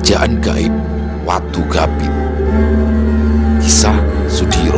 Kerajaan Gaib Watu Gapit. Kisah Sudiro.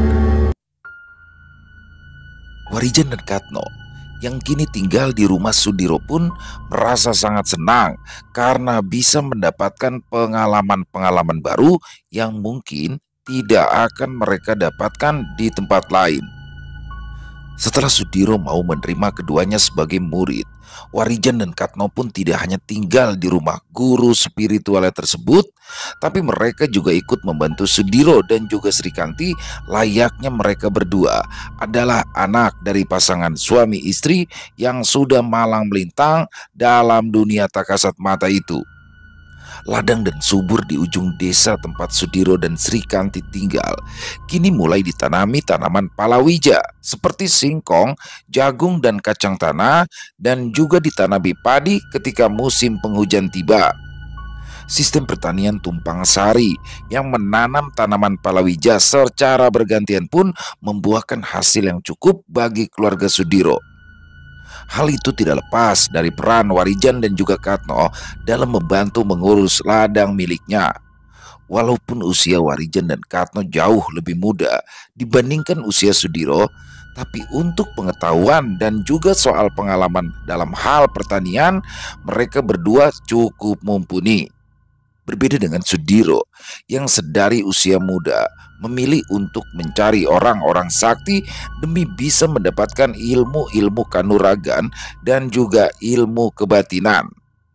Warijan dan Katno yang kini tinggal di rumah Sudiro pun merasa sangat senang karena bisa mendapatkan pengalaman-pengalaman baru yang mungkin tidak akan mereka dapatkan di tempat lain. Setelah Sudiro mau menerima keduanya sebagai murid, Warijan dan Katno pun tidak hanya tinggal di rumah guru spiritualnya tersebut, tapi mereka juga ikut membantu Sudiro dan juga Srikanti layaknya mereka berdua adalah anak dari pasangan suami istri yang sudah malang melintang dalam dunia tak kasat mata itu. Ladang dan subur di ujung desa tempat Sudiro dan Srikanti tinggal kini mulai ditanami tanaman palawija seperti singkong, jagung dan kacang tanah, dan juga ditanami padi ketika musim penghujan tiba. Sistem pertanian tumpang sari yang menanam tanaman palawija secara bergantian pun membuahkan hasil yang cukup bagi keluarga Sudiro. Hal itu tidak lepas dari peran Warijan dan juga Katno dalam membantu mengurus ladang miliknya. Walaupun usia Warijan dan Katno jauh lebih muda dibandingkan usia Sudiro, tapi untuk pengetahuan dan juga soal pengalaman dalam hal pertanian, mereka berdua cukup mumpuni. Berbeda dengan Sudiro yang sedari usia muda memilih untuk mencari orang-orang sakti demi bisa mendapatkan ilmu-ilmu kanuragan dan juga ilmu kebatinan.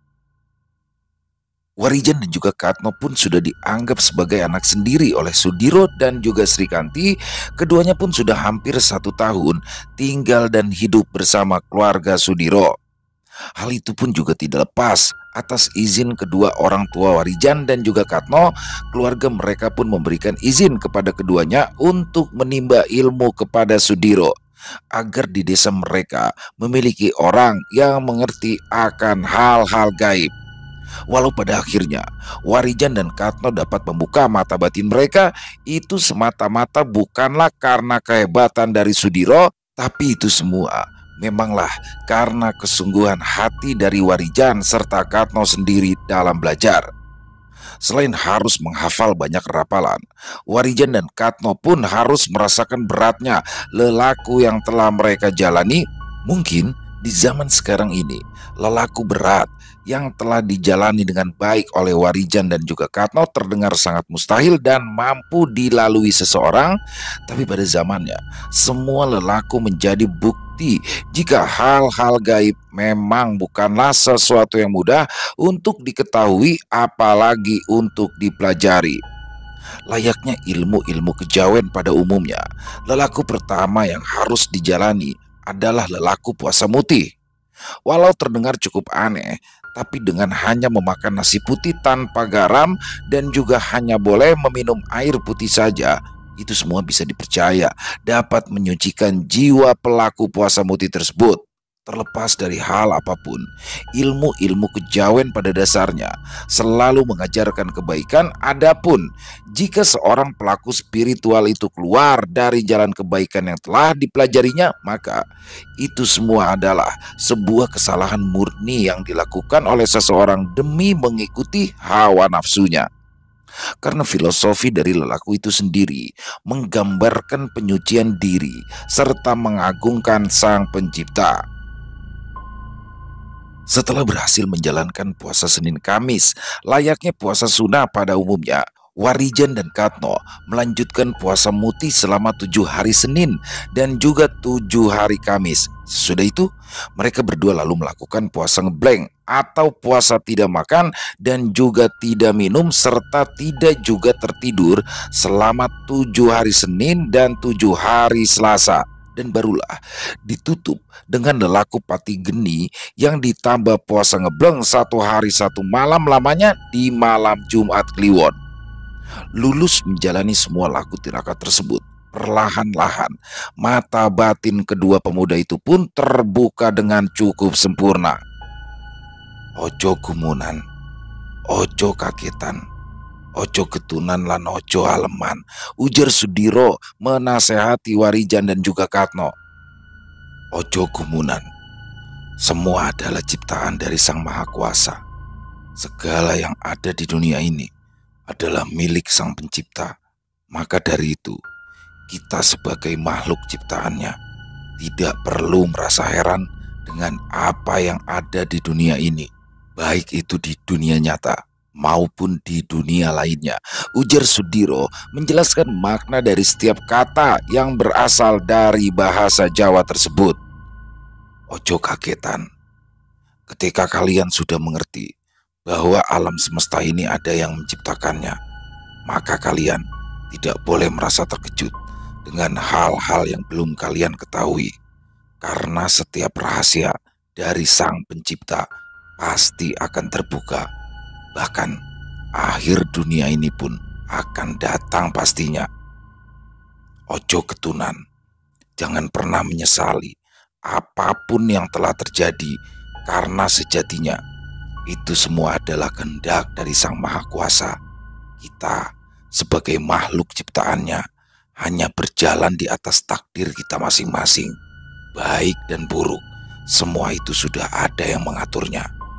Warijan dan juga Katno pun sudah dianggap sebagai anak sendiri oleh Sudiro dan juga Srikanti. Keduanya pun sudah hampir 1 tahun tinggal dan hidup bersama keluarga Sudiro. Hal itu pun juga tidak lepas atas izin kedua orang tua Warijan dan juga Katno. Keluarga mereka pun memberikan izin kepada keduanya untuk menimba ilmu kepada Sudiro agar di desa mereka memiliki orang yang mengerti akan hal-hal gaib. Walau pada akhirnya Warijan dan Katno dapat membuka mata batin mereka, itu semata-mata bukanlah karena kehebatan dari Sudiro, tapi itu semua memanglah karena kesungguhan hati dari Warijan serta Katno sendiri dalam belajar. Selain harus menghafal banyak rapalan, Warijan dan Katno pun harus merasakan beratnya lelaku yang telah mereka jalani. Mungkin di zaman sekarang ini, lelaku berat yang telah dijalani dengan baik oleh Warijan dan juga Katno terdengar sangat mustahil dan mampu dilalui seseorang. Tapi pada zamannya, semua lelaku menjadi bukti jika hal-hal gaib memang bukanlah sesuatu yang mudah untuk diketahui, apalagi untuk dipelajari. Layaknya ilmu-ilmu kejawen pada umumnya, lelaku pertama yang harus dijalani adalah lelaku puasa mutih. Walau terdengar cukup aneh, tapi dengan hanya memakan nasi putih tanpa garam dan juga hanya boleh meminum air putih saja, itu semua bisa dipercaya dapat menyucikan jiwa pelaku puasa mutih tersebut. Terlepas dari hal apapun, ilmu-ilmu kejawen pada dasarnya selalu mengajarkan kebaikan. Adapun jika seorang pelaku spiritual itu keluar dari jalan kebaikan yang telah dipelajarinya, maka itu semua adalah sebuah kesalahan murni yang dilakukan oleh seseorang demi mengikuti hawa nafsunya. Karena filosofi dari lelaku itu sendiri menggambarkan penyucian diri serta mengagungkan Sang Pencipta. Setelah berhasil menjalankan puasa Senin Kamis layaknya puasa sunnah pada umumnya, Warijan dan Katno melanjutkan puasa mutih selama 7 hari Senin dan juga 7 hari Kamis. Sesudah itu, mereka berdua lalu melakukan puasa ngeblank atau puasa tidak makan dan juga tidak minum serta tidak juga tertidur selama 7 hari Senin dan 7 hari Selasa. Dan barulah ditutup dengan lelaku pati geni yang ditambah puasa ngebleng 1 hari 1 malam lamanya di malam Jumat Kliwon. Lulus menjalani semua laku tirakat tersebut, perlahan-lahan mata batin kedua pemuda itu pun terbuka dengan cukup sempurna. Ojo gumunan, ojo kagetan, ojo ketunan lan ojo aleman, ujar Sudiro menasehati Warijan dan juga Katno. Ojo gumunan, semua adalah ciptaan dari Sang Maha Kuasa. Segala yang ada di dunia ini adalah milik Sang Pencipta. Maka dari itu, kita sebagai makhluk ciptaannya tidak perlu merasa heran dengan apa yang ada di dunia ini, baik itu di dunia nyata maupun di dunia lainnya. Ujar Sudiro menjelaskan makna dari setiap kata yang berasal dari bahasa Jawa tersebut. Ojo kagetan, ketika kalian sudah mengerti bahwa alam semesta ini ada yang menciptakannya, maka kalian tidak boleh merasa terkejut dengan hal-hal yang belum kalian ketahui. Karena setiap rahasia dari Sang Pencipta pasti akan terbuka. Bahkan akhir dunia ini pun akan datang pastinya. Ojo ketunan, jangan pernah menyesali apapun yang telah terjadi, karena sejatinya itu semua adalah kehendak dari Sang Maha Kuasa. Kita sebagai makhluk ciptaannya hanya berjalan di atas takdir kita masing-masing. Baik dan buruk, semua itu sudah ada yang mengaturnya.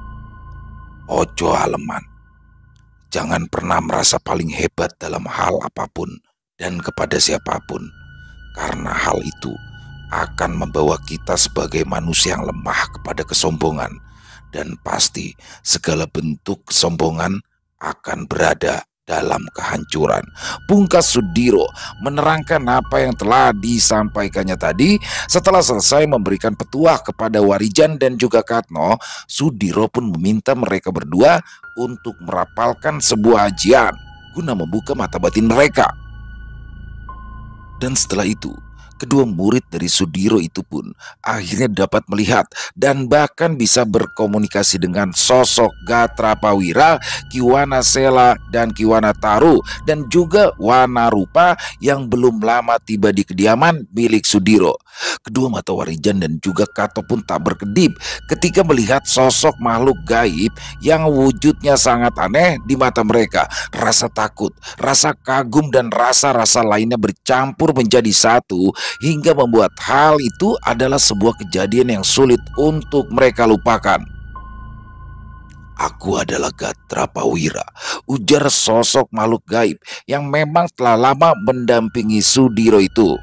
Ojo aleman, jangan pernah merasa paling hebat dalam hal apapun dan kepada siapapun, karena hal itu akan membawa kita sebagai manusia yang lemah kepada kesombongan, dan pasti segala bentuk kesombongan akan berada dalam kehancuran. Pungkas Sudiro menerangkan apa yang telah disampaikannya tadi. Setelah selesai memberikan petuah kepada Warijan dan juga Katno, Sudiro pun meminta mereka berdua untuk merapalkan sebuah ajian guna membuka mata batin mereka. Dan setelah itu, kedua murid dari Sudiro itu pun akhirnya dapat melihat dan bahkan bisa berkomunikasi dengan sosok Gatrapawira, Kiwanasela, dan Kiwanataru, dan juga Wanarupa yang belum lama tiba di kediaman milik Sudiro. Kedua mata Warijan dan juga Kato pun tak berkedip ketika melihat sosok makhluk gaib yang wujudnya sangat aneh di mata mereka. Rasa takut, rasa kagum, dan rasa-rasa lainnya bercampur menjadi satu, hingga membuat hal itu adalah sebuah kejadian yang sulit untuk mereka lupakan. Aku adalah Gatrapawira, ujar sosok makhluk gaib yang memang telah lama mendampingi Sudiro itu.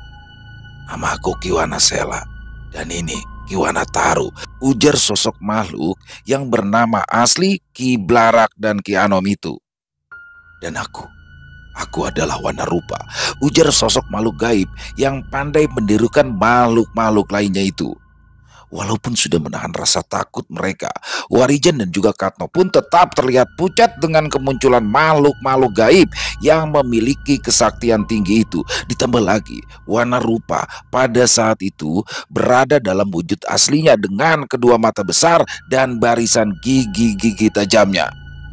Namaku Kiwanasela, dan ini Kiwanataru, ujar sosok makhluk yang bernama asli Ki Blarak dan Ki Anom itu. Dan aku adalah Wanarupa, ujar sosok makhluk gaib yang pandai menirukan makhluk-makhluk lainnya itu. Walaupun sudah menahan rasa takut mereka, Warijan dan juga Katno pun tetap terlihat pucat dengan kemunculan makhluk-makhluk gaib yang memiliki kesaktian tinggi itu. Ditambah lagi, Wanarupa pada saat itu berada dalam wujud aslinya dengan kedua mata besar dan barisan gigi-gigi tajamnya.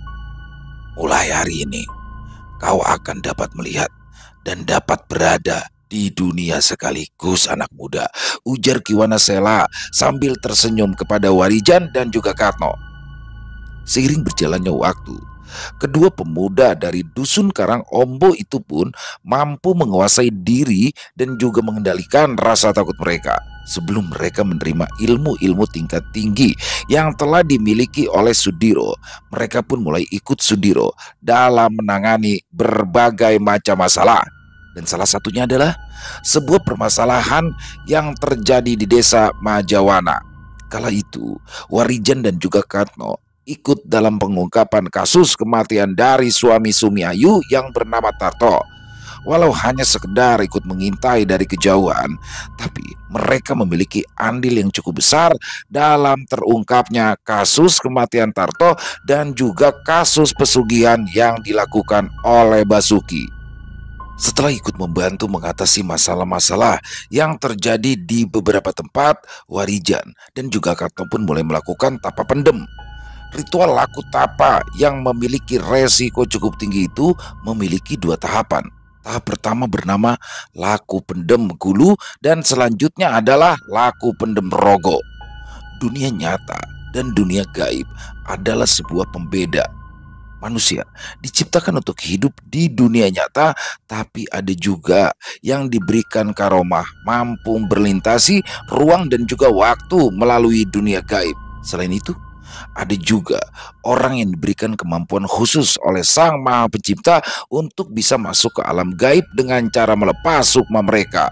Mulai hari ini, kau akan dapat melihat dan dapat berada di dunia sekaligus, anak muda, ujar Kiwanasela sambil tersenyum kepada Warijan dan juga Katno. Seiring berjalannya waktu, kedua pemuda dari dusun Karang Ombo itu pun mampu menguasai diri dan juga mengendalikan rasa takut mereka. Sebelum mereka menerima ilmu-ilmu tingkat tinggi yang telah dimiliki oleh Sudiro, mereka pun mulai ikut Sudiro dalam menangani berbagai macam masalah. Dan salah satunya adalah sebuah permasalahan yang terjadi di desa Majawana. Kala itu, Warijan dan juga Katno ikut dalam pengungkapan kasus kematian dari suami Sumiayu yang bernama Tarto. Walau hanya sekedar ikut mengintai dari kejauhan, tapi mereka memiliki andil yang cukup besar dalam terungkapnya kasus kematian Tarto dan juga kasus pesugihan yang dilakukan oleh Basuki. Setelah ikut membantu mengatasi masalah-masalah yang terjadi di beberapa tempat, Warijan dan juga Katno pun mulai melakukan tapa pendem. Ritual laku tapa yang memiliki resiko cukup tinggi itu memiliki dua tahapan. Tahap pertama bernama laku pendem gulu, dan selanjutnya adalah laku pendem rogo. Dunia nyata dan dunia gaib adalah sebuah pembeda. Manusia diciptakan untuk hidup di dunia nyata, tapi ada juga yang diberikan karomah mampu berlintasi ruang dan juga waktu melalui dunia gaib. Selain itu, Ada juga orang yang diberikan kemampuan khusus oleh Sang Maha Pencipta untuk bisa masuk ke alam gaib dengan cara melepas sukma mereka.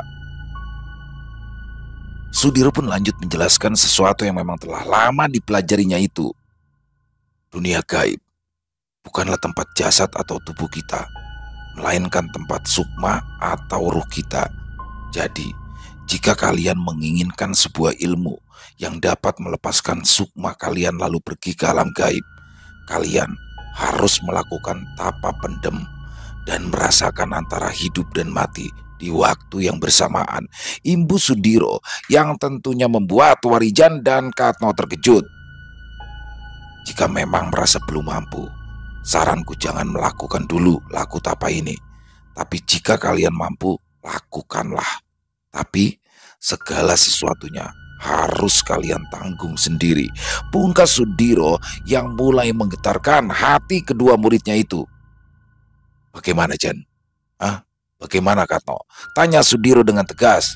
Sudiro pun lanjut menjelaskan sesuatu yang memang telah lama dipelajarinya itu. Dunia gaib bukanlah tempat jasad atau tubuh kita, melainkan tempat sukma atau ruh kita. Jadi, jika kalian menginginkan sebuah ilmu yang dapat melepaskan sukma kalian lalu pergi ke alam gaib, kalian harus melakukan tapa pendem dan merasakan antara hidup dan mati di waktu yang bersamaan. Imbu Sudiro yang tentunya membuat Warijan dan Katno terkejut. Jika memang merasa belum mampu, saranku jangan melakukan dulu laku tapa ini. Tapi jika kalian mampu, lakukanlah. Tapi segala sesuatunya harus kalian tanggung sendiri. Pungkas Sudiro yang mulai menggetarkan hati kedua muridnya itu. Bagaimana, Jan? Bagaimana, Katno? Tanya Sudiro dengan tegas.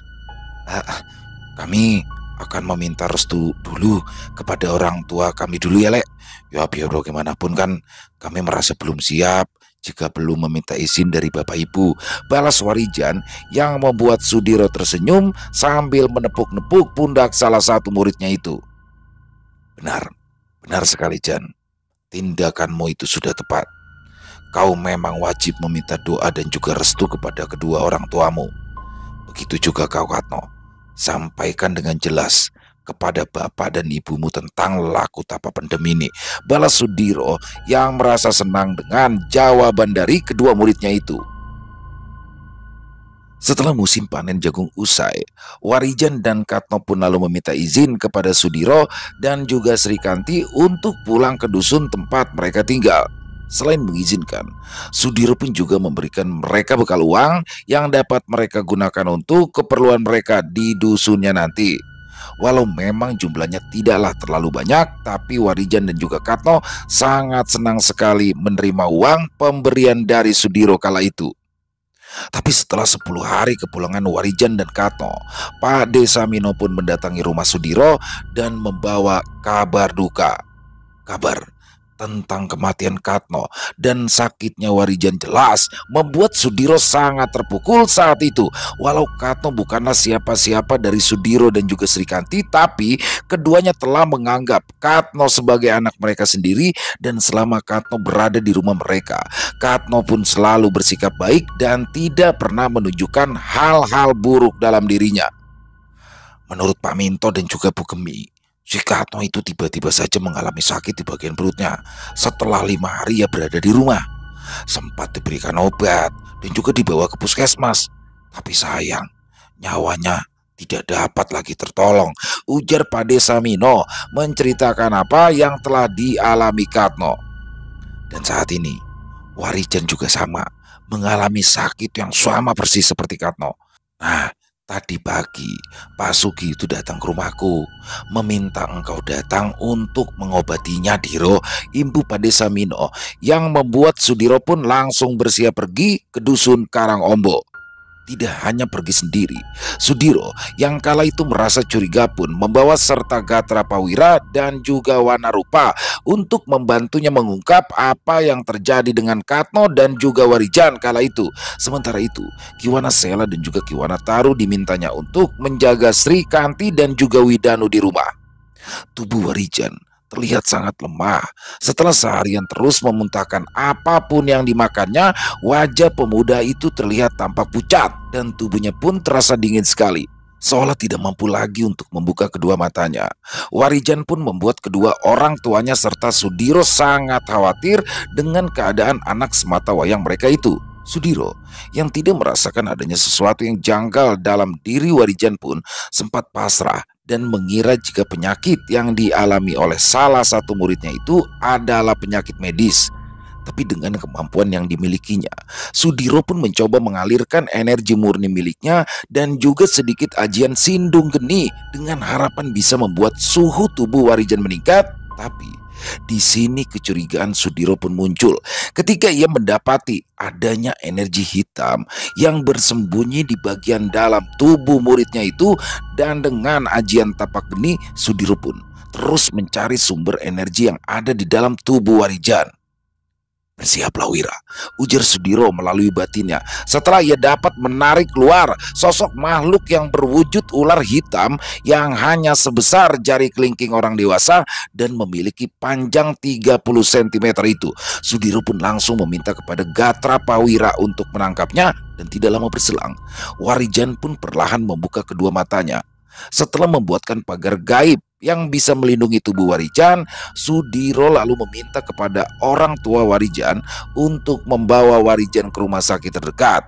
Kami akan meminta restu dulu kepada orang tua kami dulu ya, Lek. Ya biar bagaimanapun kan kami merasa belum siap jika belum meminta izin dari Bapak Ibu, balas Warijan yang membuat Sudiro tersenyum sambil menepuk-nepuk pundak salah satu muridnya itu. Benar, benar sekali, Jan. Tindakanmu itu sudah tepat. Kau memang wajib meminta doa dan juga restu kepada kedua orang tuamu. Begitu juga kau, Katno. Sampaikan dengan jelas kepada bapak dan ibumu tentang laku tapa pendem ini, balas Sudiro yang merasa senang dengan jawaban dari kedua muridnya itu. Setelah musim panen jagung usai, Warijan dan Katno pun lalu meminta izin kepada Sudiro dan juga Srikanti untuk pulang ke dusun tempat mereka tinggal. Selain mengizinkan, Sudiro pun juga memberikan mereka bekal uang yang dapat mereka gunakan untuk keperluan mereka di dusunnya nanti. Walau memang jumlahnya tidaklah terlalu banyak, tapi Warijan dan juga Katno sangat senang sekali menerima uang pemberian dari Sudiro kala itu. Tapi setelah 10 hari kepulangan Warijan dan Katno, Pak Desamino pun mendatangi rumah Sudiro dan membawa kabar duka. Kabar tentang kematian Katno dan sakitnya Warijan jelas membuat Sudiro sangat terpukul saat itu. Walau Katno bukanlah siapa-siapa dari Sudiro dan juga Srikanti, tapi keduanya telah menganggap Katno sebagai anak mereka sendiri, dan selama Katno berada di rumah mereka, Katno pun selalu bersikap baik dan tidak pernah menunjukkan hal-hal buruk dalam dirinya. Menurut Pak Minto dan juga Bu Gemi, si Katno itu tiba-tiba saja mengalami sakit di bagian perutnya. Setelah 5 hari ia berada di rumah, sempat diberikan obat dan juga dibawa ke puskesmas. Tapi sayang, nyawanya tidak dapat lagi tertolong, ujar Pak Desamino menceritakan apa yang telah dialami Katno. Dan saat ini, Warijan juga sama, mengalami sakit yang sama persis seperti Katno. Nah, tadi pagi, Pak Sugi itu datang ke rumahku, meminta engkau datang untuk mengobatinya, Diro, imbu Pak Desamino, yang membuat Sudiro pun langsung bersiap pergi ke dusun Karangombo. Tidak hanya pergi sendiri, Sudiro yang kala itu merasa curiga pun membawa serta Gatra Pawira dan juga Wanarupa untuk membantunya mengungkap apa yang terjadi dengan Katno dan juga Warijan kala itu. Sementara itu, Kiwana Sela dan juga Kiwana Taru dimintanya untuk menjaga Srikanti dan juga Widanu di rumah. Tubuh Warijan terlihat sangat lemah. Setelah seharian terus memuntahkan apapun yang dimakannya, wajah pemuda itu terlihat tampak pucat dan tubuhnya pun terasa dingin sekali, seolah tidak mampu lagi untuk membuka kedua matanya. Warijan pun membuat kedua orang tuanya serta Sudiro sangat khawatir dengan keadaan anak sematawayang mereka itu. Sudiro yang tidak merasakan adanya sesuatu yang janggal dalam diri Warijan pun sempat pasrah dan mengira jika penyakit yang dialami oleh salah satu muridnya itu adalah penyakit medis. Tapi dengan kemampuan yang dimilikinya, Sudiro pun mencoba mengalirkan energi murni miliknya dan juga sedikit ajian sindung geni dengan harapan bisa membuat suhu tubuh Warijan meningkat. Tapi di sini kecurigaan Sudiro pun muncul ketika ia mendapati adanya energi hitam yang bersembunyi di bagian dalam tubuh muridnya itu, dan dengan ajian tapak geni, Sudiro pun terus mencari sumber energi yang ada di dalam tubuh Warijan. "Bersiaplah Wira," ujar Sudiro melalui batinnya. Setelah ia dapat menarik keluar sosok makhluk yang berwujud ular hitam yang hanya sebesar jari kelingking orang dewasa dan memiliki panjang 30 cm itu, Sudiro pun langsung meminta kepada Gatra Pawira untuk menangkapnya, dan tidak lama berselang, Warijan pun perlahan membuka kedua matanya. Setelah membuatkan pagar gaib yang bisa melindungi tubuh Warijan, Sudiro lalu meminta kepada orang tua Warijan untuk membawa Warijan ke rumah sakit terdekat.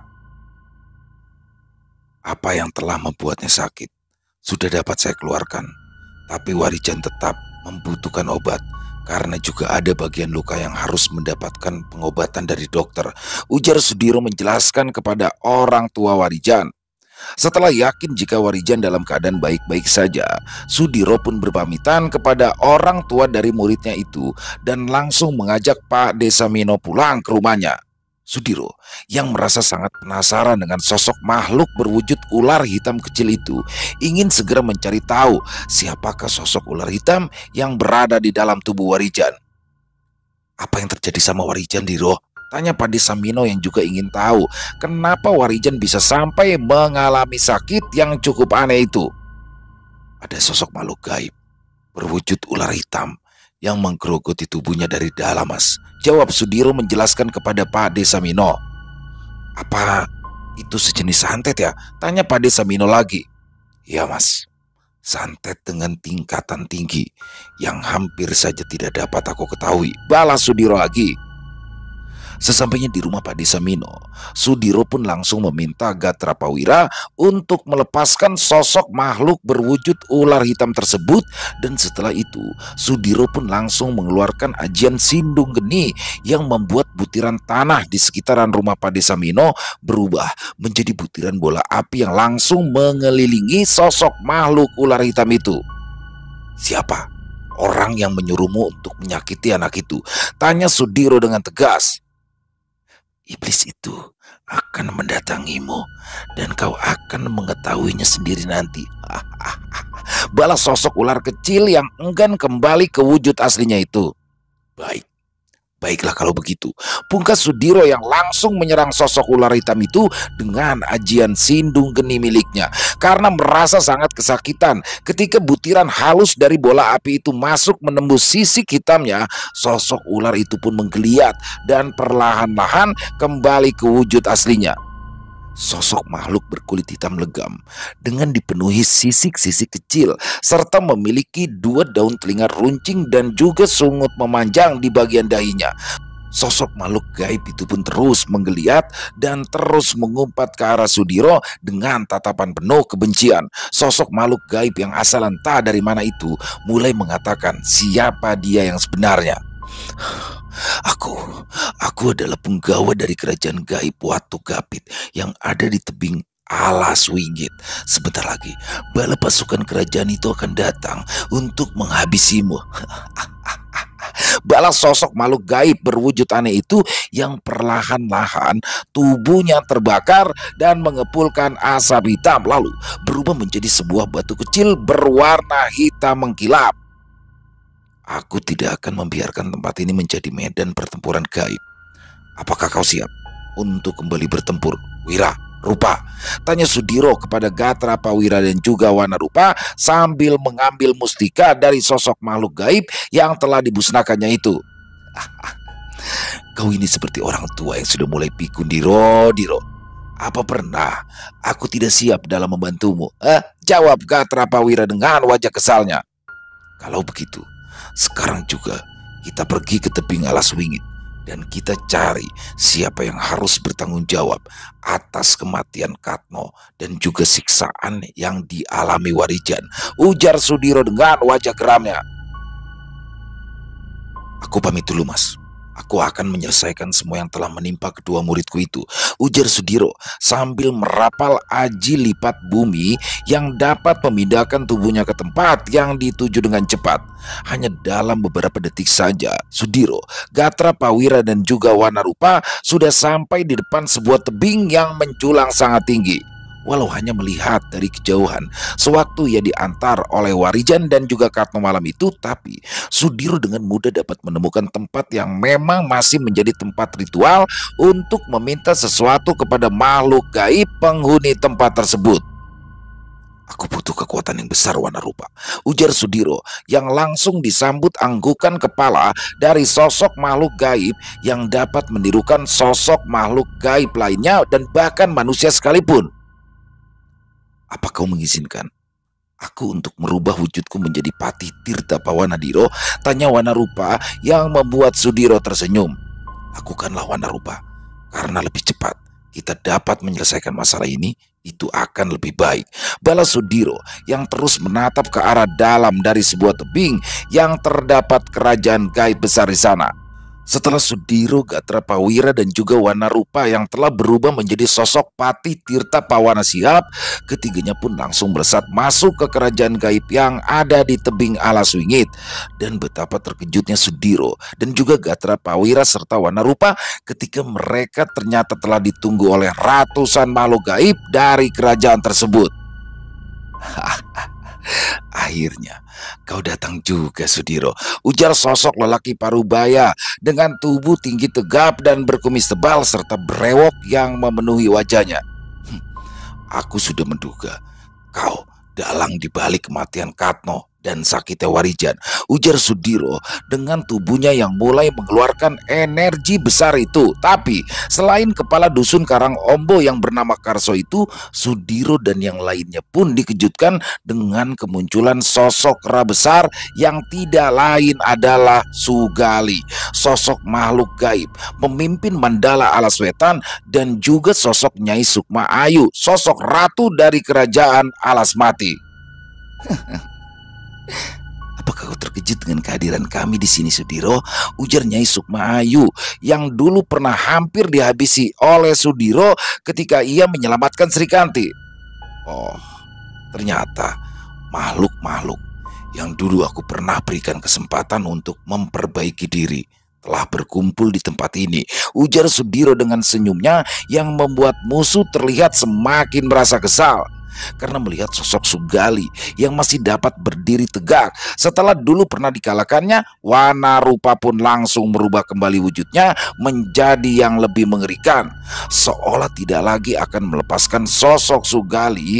"Apa yang telah membuatnya sakit sudah dapat saya keluarkan, tapi Warijan tetap membutuhkan obat karena juga ada bagian luka yang harus mendapatkan pengobatan dari dokter," ujar Sudiro menjelaskan kepada orang tua Warijan. Setelah yakin jika Warijan dalam keadaan baik-baik saja, Sudiro pun berpamitan kepada orang tua dari muridnya itu dan langsung mengajak Pak Desamino pulang ke rumahnya. Sudiro yang merasa sangat penasaran dengan sosok makhluk berwujud ular hitam kecil itu ingin segera mencari tahu siapakah sosok ular hitam yang berada di dalam tubuh Warijan. "Apa yang terjadi sama Warijan, Diro?" tanya Pak Desamino yang juga ingin tahu kenapa Warijan bisa sampai mengalami sakit yang cukup aneh itu. "Ada sosok makhluk gaib berwujud ular hitam yang menggerogoti tubuhnya dari dalam, Mas," jawab Sudiro menjelaskan kepada Pak Desamino. "Apa itu sejenis santet ya?" tanya Pak Desamino lagi. "Ya Mas, santet dengan tingkatan tinggi yang hampir saja tidak dapat aku ketahui," balas Sudiro lagi. Sesampainya di rumah Pak Desamino, Sudiro pun langsung meminta Gatra Pawira untuk melepaskan sosok makhluk berwujud ular hitam tersebut, dan setelah itu Sudiro pun langsung mengeluarkan ajian Sindung Geni yang membuat butiran tanah di sekitaran rumah Pak Desamino berubah menjadi butiran bola api yang langsung mengelilingi sosok makhluk ular hitam itu. "Siapa orang yang menyuruhmu untuk menyakiti anak itu?" tanya Sudiro dengan tegas. "Iblis itu akan mendatangimu dan kau akan mengetahuinya sendiri nanti," balas sosok ular kecil yang enggan kembali ke wujud aslinya itu. Baiklah kalau begitu," pungkas Sudiro yang langsung menyerang sosok ular hitam itu dengan ajian Sindung Geni miliknya. Karena merasa sangat kesakitan ketika butiran halus dari bola api itu masuk menembus sisik hitamnya, sosok ular itu pun menggeliat dan perlahan-lahan kembali ke wujud aslinya. Sosok makhluk berkulit hitam legam dengan dipenuhi sisik-sisik kecil serta memiliki dua daun telinga runcing dan juga sungut memanjang di bagian dahinya. Sosok makhluk gaib itu pun terus menggeliat dan terus mengumpat ke arah Sudiro dengan tatapan penuh kebencian. Sosok makhluk gaib yang asal entah dari mana itu mulai mengatakan siapa dia yang sebenarnya. Aku adalah penggawa dari kerajaan gaib Watu Gapit yang ada di tebing Alas Winggit. Sebentar lagi bala pasukan kerajaan itu akan datang untuk menghabisimu. Balas sosok makhluk gaib berwujud aneh itu yang perlahan-lahan tubuhnya terbakar dan mengepulkan asap hitam lalu berubah menjadi sebuah batu kecil berwarna hitam mengkilap. "Aku tidak akan membiarkan tempat ini menjadi medan pertempuran gaib. Apakah kau siap untuk kembali bertempur, Wira Rupa?" tanya Sudiro kepada Gatra Pawira dan juga Wana Rupa sambil mengambil mustika dari sosok makhluk gaib yang telah dimusnahkannya itu. "Kau ini seperti orang tua yang sudah mulai pikun, Diro. Apa pernah aku tidak siap dalam membantumu?" jawab Gatra Pawira dengan wajah kesalnya. "Kalau begitu, sekarang juga kita pergi ke tebing Alas Wingit dan kita cari siapa yang harus bertanggung jawab atas kematian Katno dan juga siksaan yang dialami Warijan," ujar Sudiro dengan wajah geramnya. "Aku pamit dulu, Mas. Aku akan menyelesaikan semua yang telah menimpa kedua muridku itu," ujar Sudiro sambil merapal aji lipat bumi yang dapat memindahkan tubuhnya ke tempat yang dituju dengan cepat. Hanya dalam beberapa detik saja, Sudiro, Gatra Pawira dan juga Wana Rupa sudah sampai di depan sebuah tebing yang menjulang sangat tinggi. Walau hanya melihat dari kejauhan, sewaktu ia diantar oleh Warijan dan juga Katno malam itu, tapi Sudiro dengan mudah dapat menemukan tempat yang memang masih menjadi tempat ritual untuk meminta sesuatu kepada makhluk gaib penghuni tempat tersebut. "Aku butuh kekuatan yang besar, Wanarupa," ujar Sudiro yang langsung disambut anggukan kepala dari sosok makhluk gaib yang dapat menirukan sosok makhluk gaib lainnya dan bahkan manusia sekalipun. "Apa kau mengizinkan aku untuk merubah wujudku menjadi Patih Tirta Pawanadiro?" tanya Wanarupa yang membuat Sudiro tersenyum. "Lakukanlah, Wanarupa, karena lebih cepat kita dapat menyelesaikan masalah ini, itu akan lebih baik," balas Sudiro yang terus menatap ke arah dalam dari sebuah tebing yang terdapat kerajaan gaib besar di sana. Setelah Sudiro, Gatra Pawira dan juga Wanarupa yang telah berubah menjadi sosok Patih Tirta Pawana Siap, ketiganya pun langsung melesat masuk ke kerajaan gaib yang ada di tebing alas wingit. Dan betapa terkejutnya Sudiro dan juga Gatra Pawira serta Wanarupa ketika mereka ternyata telah ditunggu oleh ratusan makhluk gaib dari kerajaan tersebut. "Akhirnya kau datang juga, Sudiro," ujar sosok lelaki parubaya dengan tubuh tinggi tegap dan berkumis tebal serta brewok yang memenuhi wajahnya. "Aku sudah menduga kau dalang di balik kematian Katno dan sakitnya Warijan," ujar Sudiro dengan tubuhnya yang mulai mengeluarkan energi besar itu. Tapi selain kepala dusun Karang Ombo yang bernama Karso itu, Sudiro dan yang lainnya pun dikejutkan dengan kemunculan sosok kera besar yang tidak lain adalah Sugali, sosok makhluk gaib pemimpin Mandala Alas Wetan, dan juga sosok Nyai Sukma Ayu, sosok ratu dari kerajaan Alas Mati. "Apakah kau terkejut dengan kehadiran kami di sini, Sudiro?" ujar Nyai Sukma Ayu yang dulu pernah hampir dihabisi oleh Sudiro ketika ia menyelamatkan Srikanti. "Oh, ternyata makhluk-makhluk yang dulu aku pernah berikan kesempatan untuk memperbaiki diri telah berkumpul di tempat ini," ujar Sudiro dengan senyumnya yang membuat musuh terlihat semakin merasa kesal. Karena melihat sosok Sugali yang masih dapat berdiri tegak setelah dulu pernah dikalahkannya, Wanarupa pun langsung merubah kembali wujudnya menjadi yang lebih mengerikan. Seolah tidak lagi akan melepaskan sosok Sugali,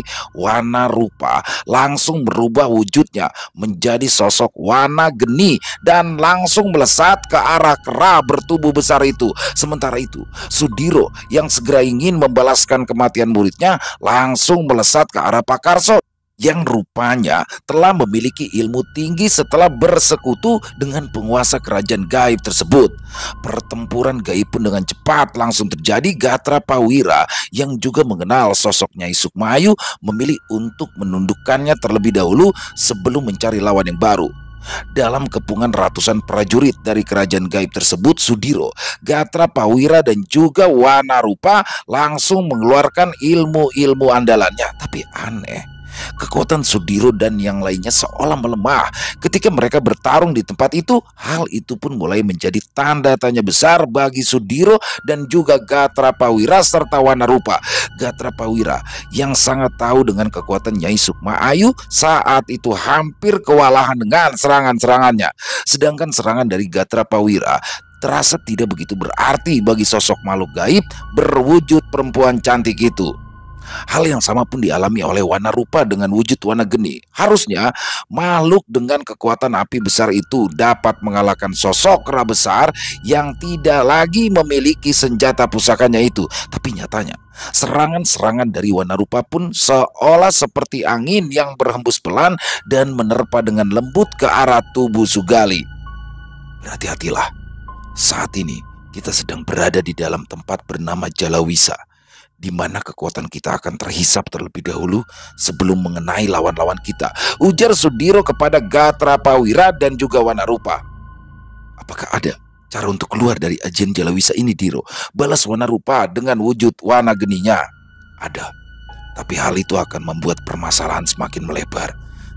Wanarupa langsung merubah wujudnya menjadi sosok Wanageni dan langsung melesat ke arah kera bertubuh besar itu. Sementara itu, Sudiro yang segera ingin membalaskan kematian muridnya langsung melesat ke arah Pak Karso yang rupanya telah memiliki ilmu tinggi setelah bersekutu dengan penguasa kerajaan gaib tersebut. Pertempuran gaib pun dengan cepat langsung terjadi. Gatra Pawira yang juga mengenal sosok Nyai Sukma Ayu memilih untuk menundukkannya terlebih dahulu sebelum mencari lawan yang baru. Dalam kepungan ratusan prajurit dari kerajaan gaib tersebut, Sudiro, Gatra Pawira dan juga Wanarupa langsung mengeluarkan ilmu-ilmu andalannya. Tapi aneh, kekuatan Sudiro dan yang lainnya seolah melemah ketika mereka bertarung di tempat itu. Hal itu pun mulai menjadi tanda tanya besar bagi Sudiro dan juga Gatra Pawira serta Wanarupa. Gatra Pawira yang sangat tahu dengan kekuatan Nyai Sukma Ayu saat itu hampir kewalahan dengan serangan-serangannya. Sedangkan serangan dari Gatra Pawira terasa tidak begitu berarti bagi sosok makhluk gaib berwujud perempuan cantik itu. Hal yang sama pun dialami oleh Wanarupa dengan wujud Wanageni. Harusnya makhluk dengan kekuatan api besar itu dapat mengalahkan sosok kera besar yang tidak lagi memiliki senjata pusakanya itu. Tapi nyatanya serangan-serangan dari Wanarupa pun seolah seperti angin yang berhembus pelan dan menerpa dengan lembut ke arah tubuh Sugali. Berhati-hatilah, saat ini kita sedang berada di dalam tempat bernama Jalawisa, di mana kekuatan kita akan terhisap terlebih dahulu sebelum mengenai lawan-lawan kita, ujar Sudiro kepada Gatra Pawira dan juga Wanarupa. "Apakah ada cara untuk keluar dari ajian Jalawisa ini, Diro?" balas Wanarupa dengan wujud Wanageninya. "Ada, tapi hal itu akan membuat permasalahan semakin melebar.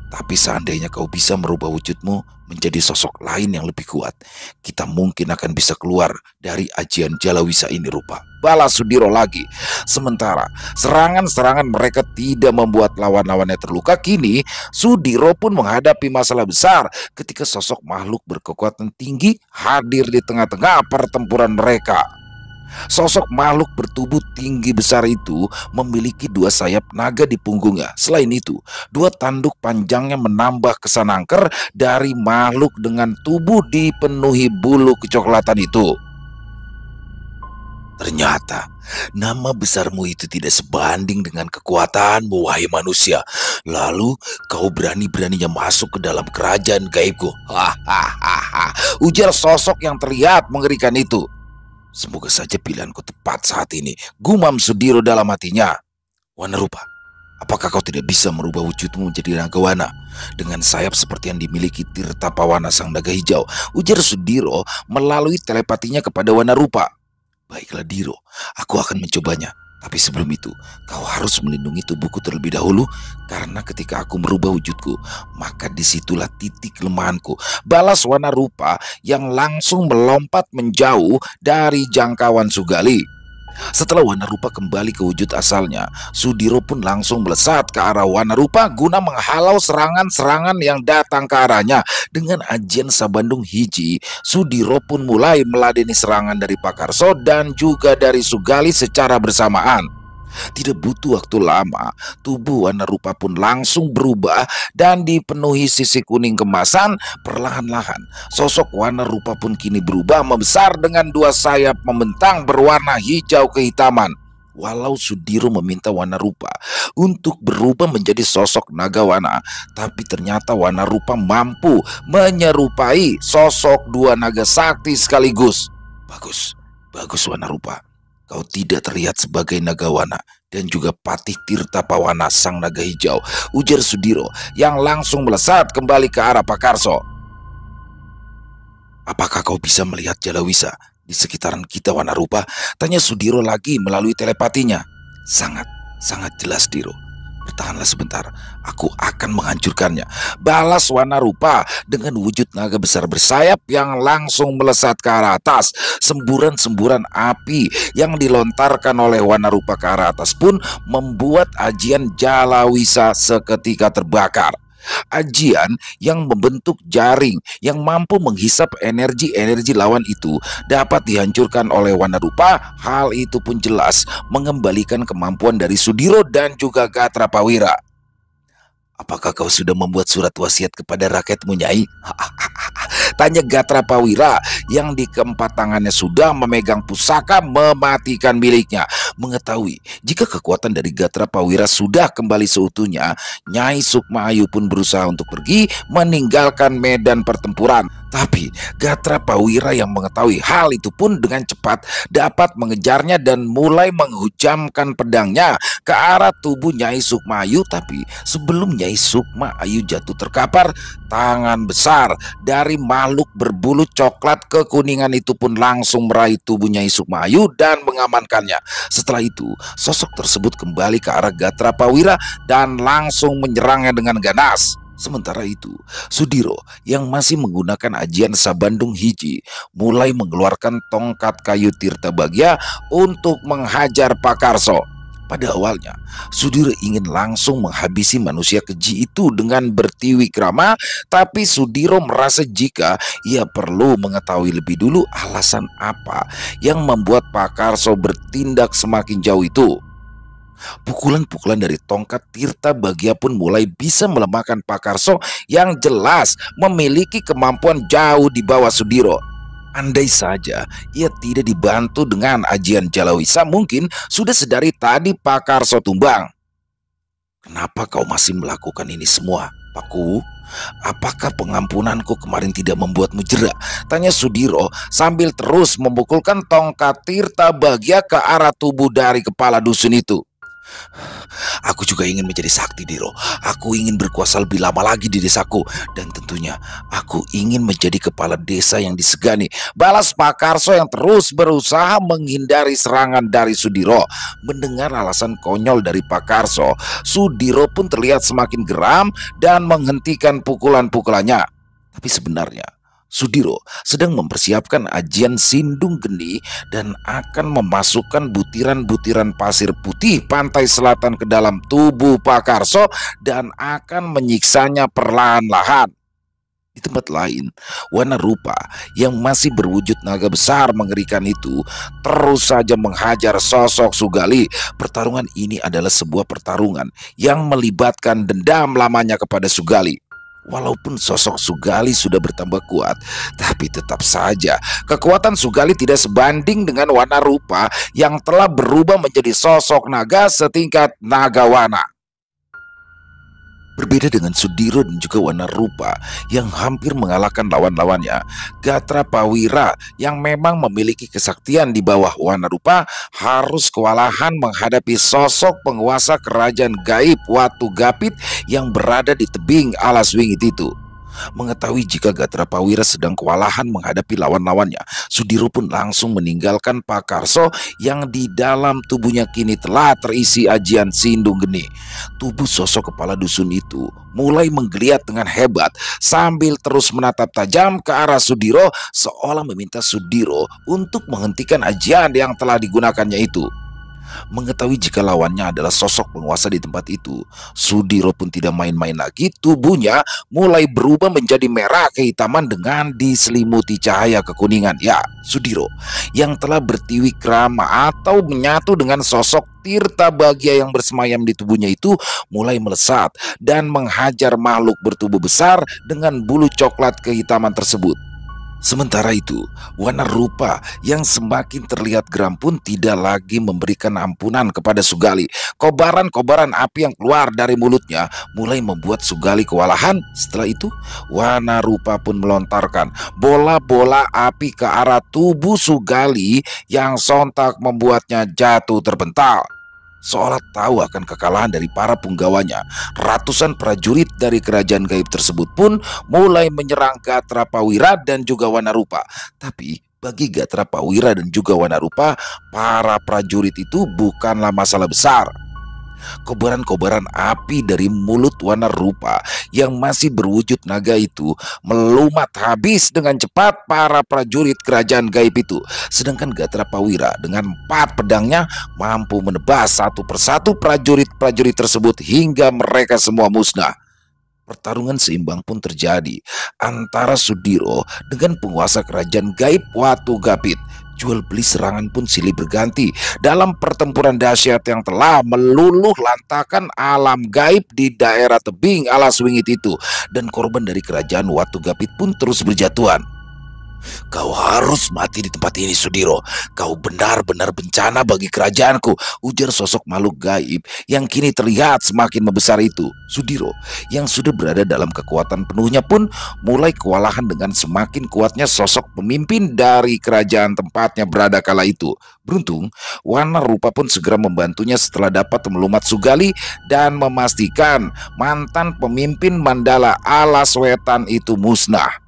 Tapi seandainya kau bisa merubah wujudmu menjadi sosok lain yang lebih kuat, kita mungkin akan bisa keluar dari ajian Jalawisa ini, rupa. Balas Sudiro lagi. Sementara serangan-serangan mereka tidak membuat lawan-lawannya terluka, kini Sudiro pun menghadapi masalah besar ketika sosok makhluk berkekuatan tinggi hadir di tengah-tengah pertempuran mereka. Sosok makhluk bertubuh tinggi besar itu memiliki dua sayap naga di punggungnya. Selain itu, dua tanduk panjangnya menambah kesan angker dari makhluk dengan tubuh dipenuhi bulu kecoklatan itu. Ternyata, nama besarmu itu tidak sebanding dengan kekuatanmu, wahai manusia. Lalu, kau berani-beraninya masuk ke dalam kerajaan gaibku. Hahaha, ujar sosok yang terlihat mengerikan itu. Semoga saja pilihanku tepat saat ini, gumam Sudiro dalam hatinya. Wanarupa, apakah kau tidak bisa merubah wujudmu menjadi naga wana dengan sayap seperti yang dimiliki Tirta Pawana sang naga hijau? Ujar Sudiro melalui telepatinya kepada Wanarupa. Baiklah Diro, aku akan mencobanya. Tapi sebelum itu, kau harus melindungi tubuhku terlebih dahulu, karena ketika aku merubah wujudku, maka disitulah titik kelemahanku. Balas Wanarupa yang langsung melompat menjauh dari jangkauan Sugali. Setelah Wanarupa kembali ke wujud asalnya, Sudiro pun langsung melesat ke arah Wanarupa guna menghalau serangan-serangan yang datang ke arahnya. Dengan ajian Sabandung Hiji, Sudiro pun mulai meladeni serangan dari Pakarso dan juga dari Sugali secara bersamaan. Tidak butuh waktu lama, tubuh Wanarupa pun langsung berubah dan dipenuhi sisi kuning kemasan. Perlahan-lahan, sosok Wanarupa pun kini berubah membesar dengan dua sayap membentang berwarna hijau kehitaman. Walau Sudiro meminta Wanarupa untuk berubah menjadi sosok naga wana, tapi ternyata Wanarupa mampu menyerupai sosok dua naga sakti sekaligus. Bagus, bagus Wanarupa. Kau tidak terlihat sebagai naga wana dan juga Patih Tirta Pawana sang naga hijau, ujar Sudiro yang langsung melesat kembali ke arah Pakarso. Apakah kau bisa melihat Jalawisa di sekitaran kita, Wanarupa? Tanya Sudiro lagi melalui telepatinya. Sangat jelas, Diro. Bertahanlah sebentar, aku akan menghancurkannya. Balas Wanarupa dengan wujud naga besar bersayap yang langsung melesat ke arah atas. Semburan-semburan api yang dilontarkan oleh Wanarupa ke arah atas pun membuat ajian Jalawisa seketika terbakar. Ajian yang membentuk jaring yang mampu menghisap energi-energi lawan itu dapat dihancurkan oleh Wanarupa. Hal itu pun jelas mengembalikan kemampuan dari Sudiro dan juga Gatra Pawira. Apakah kau sudah membuat surat wasiat kepada rakyatmu, Nyai? Tanya Gatra Pawira yang di keempat tangannya sudah memegang pusaka mematikan miliknya. Mengetahui jika kekuatan dari Gatra Pawira sudah kembali seutuhnya, Nyai Sukma Ayu pun berusaha untuk pergi meninggalkan medan pertempuran. Tapi Gatra Pawira yang mengetahui hal itu pun dengan cepat dapat mengejarnya dan mulai menghujamkan pedangnya ke arah tubuh Nyai Sukma Ayu. Tapi sebelum Nyai Sukma Ayu jatuh terkapar, tangan besar dari makhluk berbulu coklat kekuningan itu pun langsung meraih tubuh Nyai Sukma Ayu dan mengamankannya. Setelah itu, sosok tersebut kembali ke arah Gatra Pawira dan langsung menyerangnya dengan ganas. Sementara itu, Sudiro yang masih menggunakan ajian Sabandung Hiji mulai mengeluarkan tongkat kayu Tirta Bagya untuk menghajar Pakarso. Pada awalnya, Sudiro ingin langsung menghabisi manusia keji itu dengan bertiwi krama, tapi Sudiro merasa jika ia perlu mengetahui lebih dulu alasan apa yang membuat Pakarso bertindak semakin jauh itu. Pukulan-pukulan dari tongkat Tirta Bagya pun mulai bisa melemahkan Pakarso yang jelas memiliki kemampuan jauh di bawah Sudiro. Andai saja ia tidak dibantu dengan ajian Jalawisa, mungkin sudah sedari tadi Pakarso tumbang. Kenapa kau masih melakukan ini semua, Paku? Apakah pengampunanku kemarin tidak membuatmu jera? Tanya Sudiro sambil terus memukulkan tongkat Tirta Bagya ke arah tubuh dari kepala dusun itu. Aku juga ingin menjadi sakti, Diro. Aku ingin berkuasa lebih lama lagi di desaku. Dan tentunya aku ingin menjadi kepala desa yang disegani. Balas Pak Karso yang terus berusaha menghindari serangan dari Sudiro. Mendengar alasan konyol dari Pak Karso, Sudiro pun terlihat semakin geram dan menghentikan pukulan-pukulannya. Tapi sebenarnya Sudiro sedang mempersiapkan ajian Sindung Geni dan akan memasukkan butiran-butiran pasir putih pantai selatan ke dalam tubuh Pak Karso dan akan menyiksanya perlahan-lahan. Di tempat lain, Wana Rupa yang masih berwujud naga besar mengerikan itu terus saja menghajar sosok Sugali. Pertarungan ini adalah sebuah pertarungan yang melibatkan dendam lamanya kepada Sugali. Walaupun sosok Sugali sudah bertambah kuat, tapi tetap saja kekuatan Sugali tidak sebanding dengan Wana Rupa yang telah berubah menjadi sosok naga setingkat Nagawana. Berbeda dengan Sudiro dan juga Wana Rupa yang hampir mengalahkan lawan-lawannya, Gatra Pawira yang memang memiliki kesaktian di bawah Wana Rupa harus kewalahan menghadapi sosok penguasa kerajaan gaib Watu Gapit yang berada di tebing alas wingit itu. Mengetahui jika Gatra Pawira sedang kewalahan menghadapi lawan-lawannya, Sudiro pun langsung meninggalkan Pak Karso yang di dalam tubuhnya kini telah terisi ajian Sindung Geni. Tubuh sosok kepala dusun itu mulai menggeliat dengan hebat sambil terus menatap tajam ke arah Sudiro seolah meminta Sudiro untuk menghentikan ajian yang telah digunakannya itu. Mengetahui jika lawannya adalah sosok penguasa di tempat itu, Sudiro pun tidak main-main lagi. Tubuhnya mulai berubah menjadi merah kehitaman dengan diselimuti cahaya kekuningan. Ya, Sudiro yang telah bertiwik rama atau menyatu dengan sosok Tirta Bahagia yang bersemayam di tubuhnya itu mulai melesat dan menghajar makhluk bertubuh besar dengan bulu coklat kehitaman tersebut. Sementara itu, Wana Rupa yang semakin terlihat geram pun tidak lagi memberikan ampunan kepada Sugali. Kobaran-kobaran api yang keluar dari mulutnya mulai membuat Sugali kewalahan. Setelah itu, Wana Rupa pun melontarkan bola-bola api ke arah tubuh Sugali yang sontak membuatnya jatuh terpental. Seolah tahu akan kekalahan dari para punggawanya, ratusan prajurit dari kerajaan gaib tersebut pun mulai menyerang Gatra Pawira dan juga Wana Rupa. Tapi bagi Gatra Pawira dan juga Wana Rupa, para prajurit itu bukanlah masalah besar. Kobaran-kobaran api dari mulut Wana Rupa yang masih berwujud naga itu melumat habis dengan cepat para prajurit kerajaan gaib itu. Sedangkan Gatra Pawira dengan 4 pedangnya mampu menebas satu persatu prajurit-prajurit tersebut hingga mereka semua musnah. Pertarungan seimbang pun terjadi antara Sudiro dengan penguasa kerajaan gaib Watu Gapit. Jual beli serangan pun silih berganti dalam pertempuran dahsyat yang telah meluluh lantakan alam gaib di daerah tebing alas wingit itu, dan korban dari kerajaan Watu Gapit pun terus berjatuhan. "Kau harus mati di tempat ini, Sudiro. Kau benar-benar bencana bagi kerajaanku," ujar sosok makhluk gaib yang kini terlihat semakin membesar itu. Sudiro yang sudah berada dalam kekuatan penuhnya pun mulai kewalahan dengan semakin kuatnya sosok pemimpin dari kerajaan tempatnya berada kala itu. Beruntung, Wana Rupa pun segera membantunya setelah dapat melumat Sugali dan memastikan mantan pemimpin Mandala Alas Wetan itu musnah.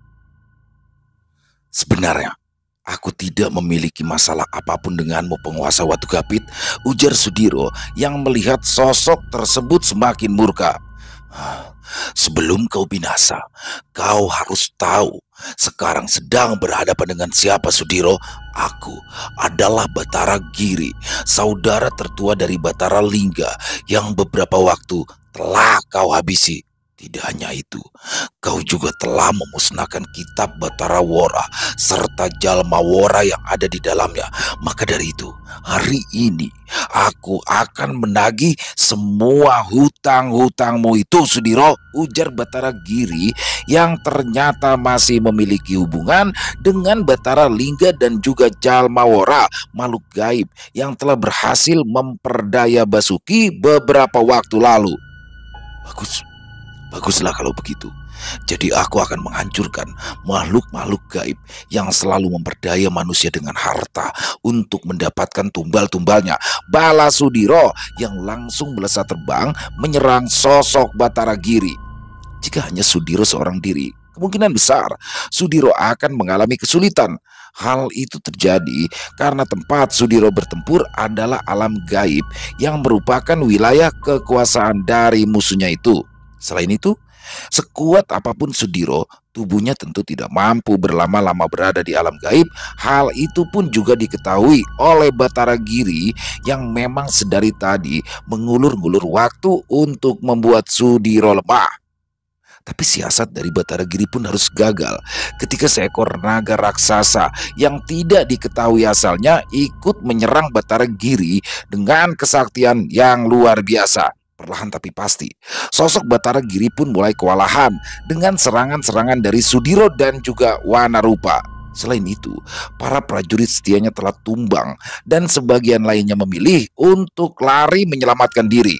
"Sebenarnya aku tidak memiliki masalah apapun denganmu, penguasa Watu Gapit," ujar Sudiro yang melihat sosok tersebut semakin murka. "Sebelum kau binasa, kau harus tahu sekarang sedang berhadapan dengan siapa, Sudiro. Aku adalah Batara Giri, saudara tertua dari Batara Lingga yang beberapa waktu telah kau habisi. Tidak hanya itu, kau juga telah memusnahkan kitab Batara Wora serta Jalma Wora yang ada di dalamnya. Maka dari itu, hari ini aku akan menagih semua hutang-hutangmu itu, Sudiro," ujar Batara Giri yang ternyata masih memiliki hubungan dengan Batara Lingga dan juga Jalma Wora, makhluk gaib yang telah berhasil memperdaya Basuki beberapa waktu lalu. "Bagus. Baguslah kalau begitu. Jadi aku akan menghancurkan makhluk-makhluk gaib yang selalu memperdaya manusia dengan harta untuk mendapatkan tumbal-tumbalnya. Bala Sudiro yang langsung melesat terbang menyerang sosok Batara Giri. Jika hanya Sudiro seorang diri, kemungkinan besar Sudiro akan mengalami kesulitan. Hal itu terjadi karena tempat Sudiro bertempur adalah alam gaib yang merupakan wilayah kekuasaan dari musuhnya itu. Selain itu, sekuat apapun Sudiro, tubuhnya tentu tidak mampu berlama-lama berada di alam gaib. Hal itu pun juga diketahui oleh Batara Giri yang memang sedari tadi mengulur-ngulur waktu untuk membuat Sudiro lemah. Tapi siasat dari Batara Giri pun harus gagal ketika seekor naga raksasa yang tidak diketahui asalnya ikut menyerang Batara Giri dengan kesaktian yang luar biasa. Perlahan tapi pasti, sosok Batara Giri pun mulai kewalahan dengan serangan-serangan dari Sudiro dan juga Wanarupa. Selain itu, para prajurit setianya telah tumbang dan sebagian lainnya memilih untuk lari menyelamatkan diri.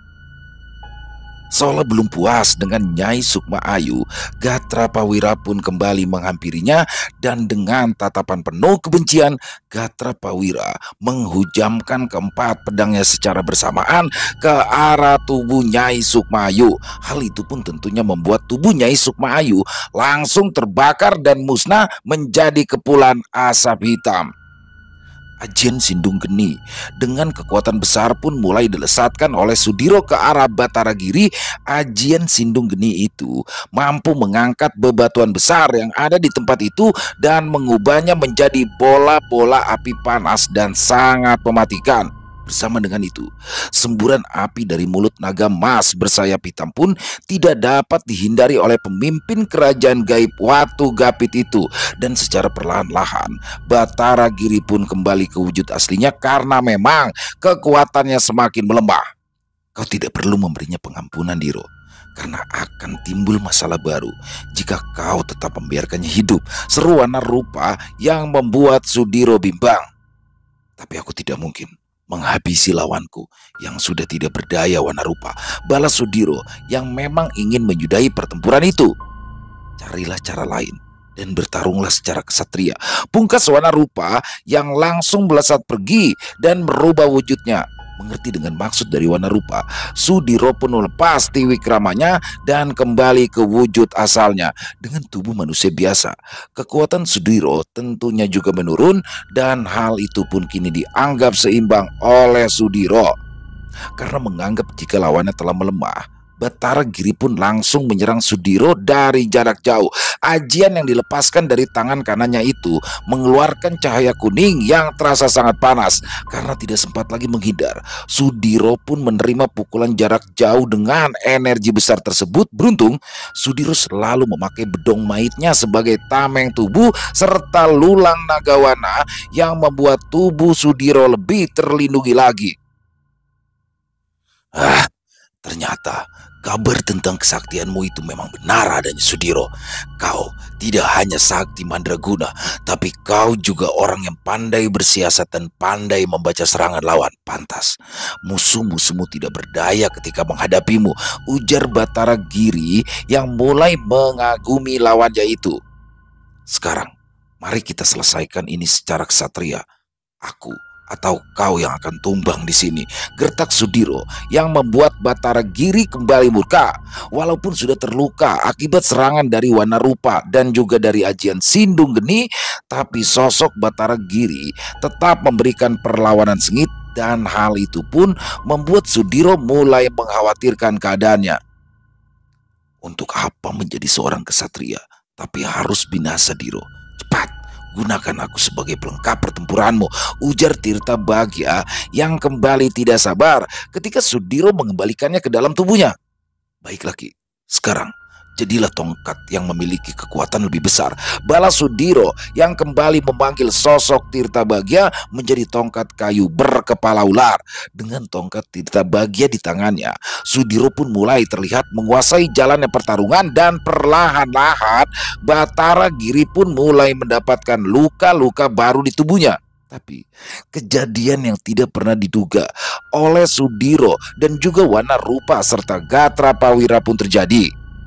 Seolah belum puas dengan Nyai Sukma Ayu, Gatra Pawira pun kembali menghampirinya dan dengan tatapan penuh kebencian, Gatra Pawira menghujamkan keempat pedangnya secara bersamaan ke arah tubuh Nyai Sukma Ayu. Hal itu pun tentunya membuat tubuh Nyai Sukma Ayu langsung terbakar dan musnah menjadi kepulan asap hitam. Ajian Sindung Geni dengan kekuatan besar pun mulai dilesatkan oleh Sudiro ke arah Batara Giri. Ajian Sindung Geni itu mampu mengangkat bebatuan besar yang ada di tempat itu dan mengubahnya menjadi bola-bola api panas dan sangat mematikan. Bersama dengan itu, semburan api dari mulut naga emas bersayap hitam pun tidak dapat dihindari oleh pemimpin kerajaan gaib Watu Gapit itu. Dan secara perlahan-lahan, Batara Giri pun kembali ke wujud aslinya karena memang kekuatannya semakin melemah. Kau tidak perlu memberinya pengampunan, Diro, karena akan timbul masalah baru jika kau tetap membiarkannya hidup, seru Wanarupa yang membuat Sudiro bimbang. Tapi aku tidak mungkin menghabisi lawanku yang sudah tidak berdaya, Wanarupa, balas Sudiro yang memang ingin menyudahi pertempuran itu. Carilah cara lain dan bertarunglah secara kesatria, pungkas Wanarupa yang langsung melesat pergi dan merubah wujudnya. Mengerti dengan maksud dari Wanarupa, Sudiro pun melepas Tiwikramanya dan kembali ke wujud asalnya dengan tubuh manusia biasa. Kekuatan Sudiro tentunya juga menurun dan hal itu pun kini dianggap seimbang oleh Sudiro. Karena menganggap jika lawannya telah melemah, Batara Giri pun langsung menyerang Sudiro dari jarak jauh. Ajian yang dilepaskan dari tangan kanannya itu mengeluarkan cahaya kuning yang terasa sangat panas. Karena tidak sempat lagi menghindar, Sudiro pun menerima pukulan jarak jauh dengan energi besar tersebut. Beruntung, Sudiro selalu memakai bedong maitnya sebagai tameng tubuh serta lulang nagawana yang membuat tubuh Sudiro lebih terlindungi lagi. Ternyata kabar tentang kesaktianmu itu memang benar adanya, Sudiro. Kau tidak hanya sakti mandraguna, tapi kau juga orang yang pandai bersiasat dan pandai membaca serangan lawan. Pantas musuh-musuhmu tidak berdaya ketika menghadapimu, ujar Batara Giri yang mulai mengagumi lawannya itu. Sekarang, mari kita selesaikan ini secara ksatria. Aku atau kau yang akan tumbang di sini, gertak Sudiro yang membuat Batara Giri kembali murka. Walaupun sudah terluka akibat serangan dari Wanarupa dan juga dari ajian Sindung Geni, tapi sosok Batara Giri tetap memberikan perlawanan sengit dan hal itu pun membuat Sudiro mulai mengkhawatirkan keadaannya. Untuk apa menjadi seorang kesatria tapi harus binasa, Diro? Cepat, gunakan aku sebagai pelengkap pertempuranmu, ujar Tirta Bagya yang kembali tidak sabar ketika Sudiro mengembalikannya ke dalam tubuhnya. Baiklah Ki, sekarang jadilah tongkat yang memiliki kekuatan lebih besar, balas Sudiro yang kembali memanggil sosok Tirta Bagya menjadi tongkat kayu berkepala ular. Dengan tongkat Tirta Bagya di tangannya, Sudiro pun mulai terlihat menguasai jalannya pertarungan dan perlahan-lahan Batara Giri pun mulai mendapatkan luka-luka baru di tubuhnya. Tapi kejadian yang tidak pernah diduga oleh Sudiro dan juga Wanarupa serta Gatra Prawira pun terjadi.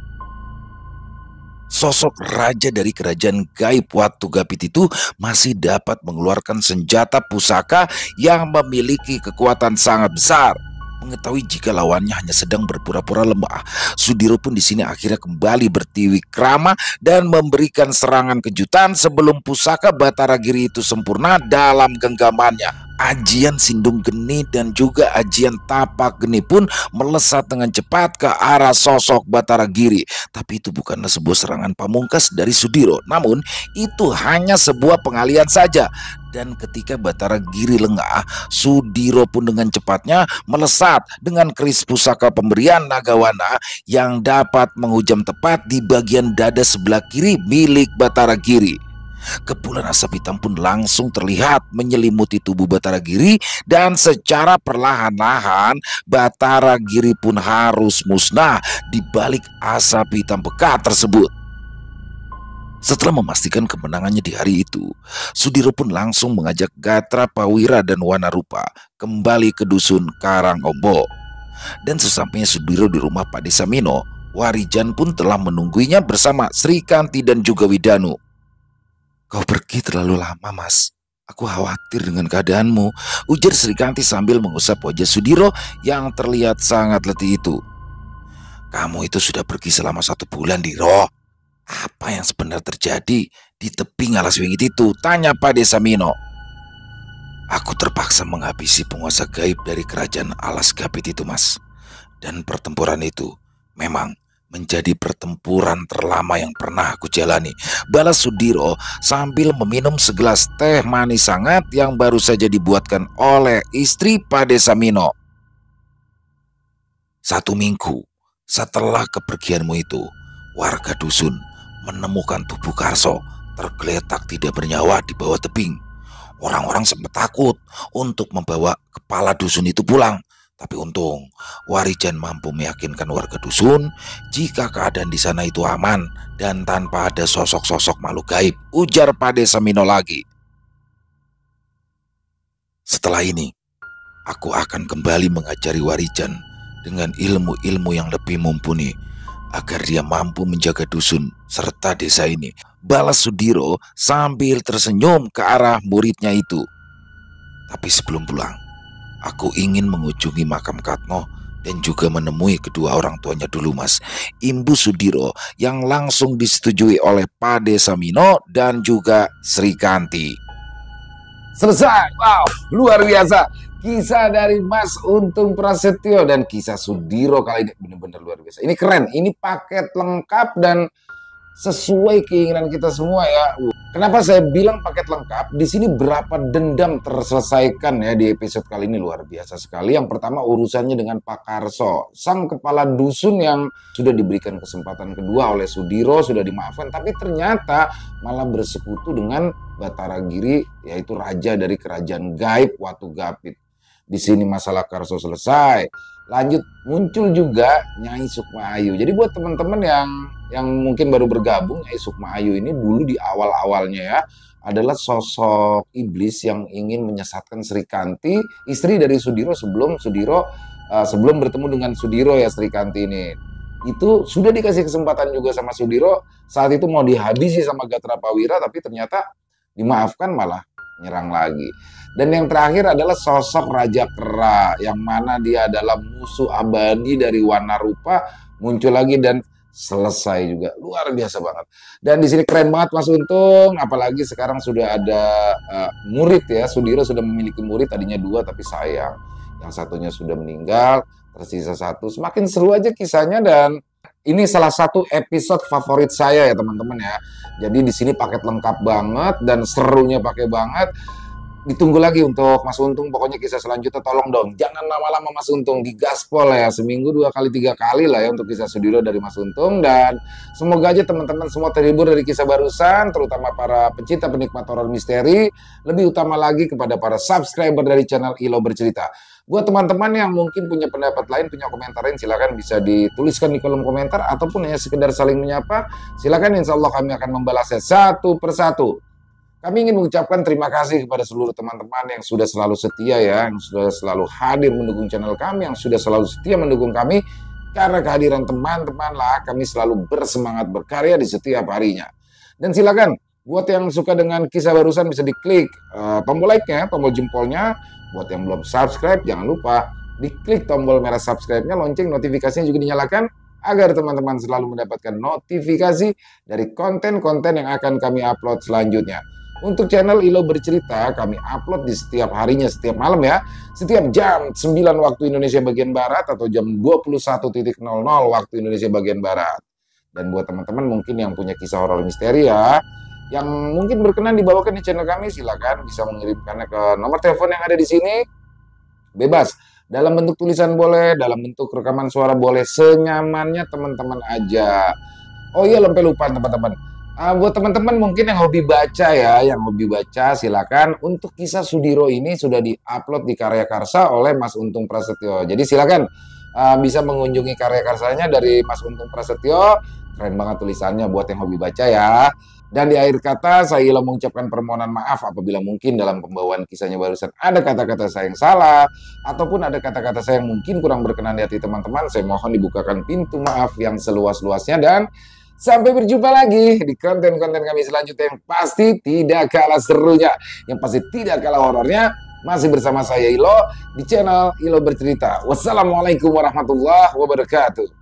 Sosok raja dari kerajaan gaib Watu Gapit itu masih dapat mengeluarkan senjata pusaka yang memiliki kekuatan sangat besar. Mengetahui jika lawannya hanya sedang berpura-pura lemah, Sudiro pun di sini akhirnya kembali bertiwi krama dan memberikan serangan kejutan sebelum pusaka Batara Giri itu sempurna dalam genggamannya. Ajian Sindung Geni dan juga ajian Tapak Geni pun melesat dengan cepat ke arah sosok Batara Giri. Tapi itu bukanlah sebuah serangan pamungkas dari Sudiro, namun itu hanya sebuah pengalian saja. Dan ketika Batara Giri lengah, Sudiro pun dengan cepatnya melesat dengan keris pusaka pemberian Nagawana yang dapat menghujam tepat di bagian dada sebelah kiri milik Batara Giri. Kepulan asap hitam pun langsung terlihat menyelimuti tubuh Batara Giri dan secara perlahan-lahan Batara Giri pun harus musnah di balik asap hitam pekat tersebut. Setelah memastikan kemenangannya di hari itu, Sudiro pun langsung mengajak Gatra Prawira dan Wanarupa kembali ke dusun Karangombo. Dan sesampainya Sudiro di rumah Pak Desa Mino, Warijan pun telah menungguinya bersama Srikanti dan juga Widanu. "Kau pergi terlalu lama, Mas. Aku khawatir dengan keadaanmu," ujar Srikanti sambil mengusap wajah Sudiro yang terlihat sangat letih itu. "Kamu itu sudah pergi selama 1 bulan, Diro. Apa yang sebenarnya terjadi di tepi Ngalas Wingit itu?" tanya Pak Desa Mino. "Aku terpaksa menghabisi penguasa gaib dari kerajaan Alas Gapit itu, Mas. Dan pertempuran itu memang menjadi pertempuran terlama yang pernah aku jalani," balas Sudiro sambil meminum segelas teh manis hangat yang baru saja dibuatkan oleh istri Pak Desa Mino. "1 minggu setelah kepergianmu itu, warga dusun menemukan tubuh Karso tergeletak tidak bernyawa di bawah tebing. Orang-orang sempat takut untuk membawa kepala dusun itu pulang. Tapi untung Warijan mampu meyakinkan warga dusun jika keadaan di sana itu aman dan tanpa ada sosok-sosok makhluk gaib," ujar Pak Desa Mino lagi. "Setelah ini, aku akan kembali mengajari Warijan dengan ilmu-ilmu yang lebih mumpuni agar dia mampu menjaga dusun serta desa ini," balas Sudiro sambil tersenyum ke arah muridnya itu. "Tapi sebelum pulang, aku ingin mengunjungi makam Katno dan juga menemui kedua orang tuanya dulu, Mas," imbu Sudiro yang langsung disetujui oleh Pak Desa Mino dan juga Srikanti. Selesai. Wow, luar biasa. Kisah dari Mas Untung Prasetyo dan kisah Sudiro kali ini benar-benar luar biasa. Ini keren, ini paket lengkap dan sesuai keinginan kita semua ya. Kenapa saya bilang paket lengkap? Di sini berapa dendam terselesaikan ya di episode kali ini, luar biasa sekali. Yang pertama urusannya dengan Pak Karso, sang kepala dusun yang sudah diberikan kesempatan kedua oleh Sudiro, sudah dimaafkan, tapi ternyata malah bersekutu dengan Batara Giri, yaitu raja dari kerajaan gaib Watu Gapit. Di sini masalah Karso selesai. Lanjut muncul juga Nyai Sukma Ayu. Jadi buat teman-teman yang mungkin baru bergabung, Nyai Sukma Ayu ini dulu di awal-awalnya ya adalah sosok iblis yang ingin menyesatkan Srikanti, istri dari Sudiro sebelum bertemu dengan Sudiro ya. Srikanti ini itu sudah dikasih kesempatan juga sama Sudiro, saat itu mau dihabisi sama Gatra Prawira, tapi ternyata dimaafkan malah nyerang lagi. Dan yang terakhir adalah sosok Raja Kera, yang mana dia adalah musuh abadi dari Wanarupa, muncul lagi dan selesai juga. Luar biasa banget. Dan di sini keren banget Mas Untung, apalagi sekarang sudah ada murid ya. Sudiro sudah memiliki murid, tadinya 2 tapi sayang yang satunya sudah meninggal, tersisa 1. Semakin seru aja kisahnya dan ini salah satu episode favorit saya ya teman-teman ya. Jadi di sini paket lengkap banget dan serunya pakai banget. Ditunggu lagi untuk Mas Untung, pokoknya kisah selanjutnya tolong dong jangan lama-lama Mas Untung, digaspol ya, seminggu 2 kali 3 kali lah ya untuk kisah Sudiro dari Mas Untung. Dan semoga aja teman-teman semua terhibur dari kisah barusan, terutama para pecinta penikmat horor misteri, lebih utama lagi kepada para subscriber dari channel Ilo Bercerita. Buat teman-teman yang mungkin punya pendapat lain, punya komentar lain, silakan bisa dituliskan di kolom komentar ataupun hanya sekedar saling menyapa, silakan, insya Allah kami akan membalasnya satu persatu. Kami ingin mengucapkan terima kasih kepada seluruh teman-teman yang sudah selalu setia ya, yang sudah selalu hadir mendukung channel kami, yang sudah selalu setia mendukung kami. Karena kehadiran teman-teman lah kami selalu bersemangat berkarya di setiap harinya. Dan silakan buat yang suka dengan kisah barusan bisa diklik tombol like-nya, tombol jempolnya. Buat yang belum subscribe jangan lupa diklik tombol merah subscribe-nya, lonceng notifikasinya juga dinyalakan agar teman-teman selalu mendapatkan notifikasi dari konten-konten yang akan kami upload selanjutnya. Untuk channel Ilo Bercerita, kami upload di setiap harinya, setiap malam ya. Setiap jam 9 waktu Indonesia bagian Barat atau jam 21.00 waktu Indonesia bagian Barat. Dan buat teman-teman mungkin yang punya kisah horor misteri ya, yang mungkin berkenan dibawakan di channel kami, silakan bisa mengirimkannya ke nomor telepon yang ada di sini. Bebas. Dalam bentuk tulisan boleh, dalam bentuk rekaman suara boleh, senyamannya teman-teman aja. Oh iya, sampai lupa teman-teman. Buat teman-teman mungkin yang hobi baca ya, yang hobi baca silakan. Untuk kisah Sudiro ini sudah diupload di Karya Karsa oleh Mas Untung Prasetyo. Jadi silakan bisa mengunjungi Karya Karsanya dari Mas Untung Prasetyo. Keren banget tulisannya buat yang hobi baca ya. Dan di akhir kata saya Ilo mengucapkan permohonan maaf apabila mungkin dalam pembawaan kisahnya barusan ada kata-kata saya yang salah ataupun ada kata-kata saya yang mungkin kurang berkenan di hati teman-teman. Saya mohon dibukakan pintu maaf yang seluas-luasnya dan sampai berjumpa lagi di konten-konten kami selanjutnya yang pasti tidak kalah serunya, yang pasti tidak kalah horornya. Masih bersama saya Ilo di channel Ilo Bercerita. Wassalamualaikum warahmatullahi wabarakatuh.